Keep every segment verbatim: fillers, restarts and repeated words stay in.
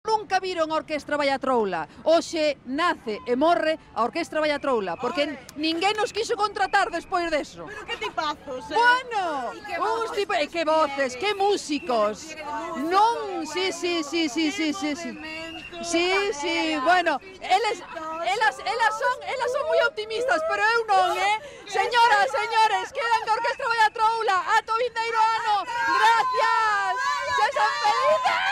Nunca viron a Orquestra Vallatroula. Hoxe nace e morre a Orquestra Vallatroula, porque ninguén nos quiso contratar despois deso. Pero que tipazos, eh? Bueno, uns tipos, e que voces, que músicos. Non, sí, sí, sí, sí, sí, sí, sí. Sí, sí, bueno, eles, elas, elas son, elas son moi optimistas, pero eu non, eh? Señoras, señores, quedan que a Orquestra Vallatroula ata o vindeiro ano. Gracias. Sexan felices.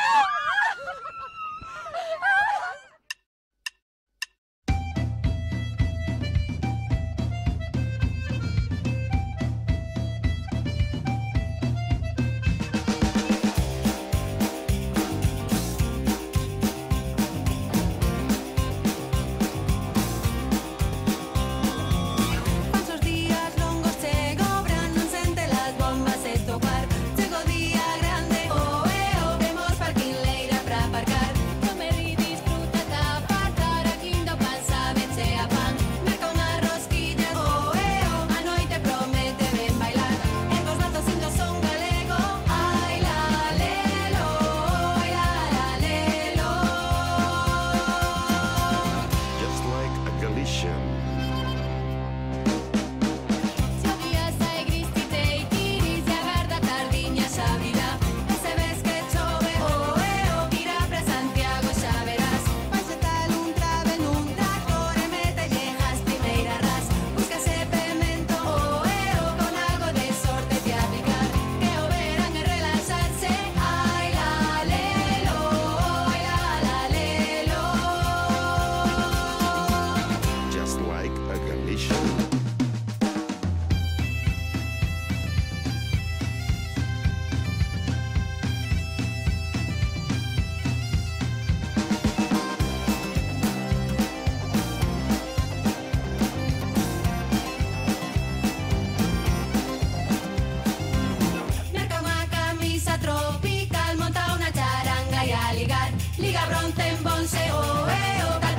Liga Bronte en Bonse, oh, eh, oh,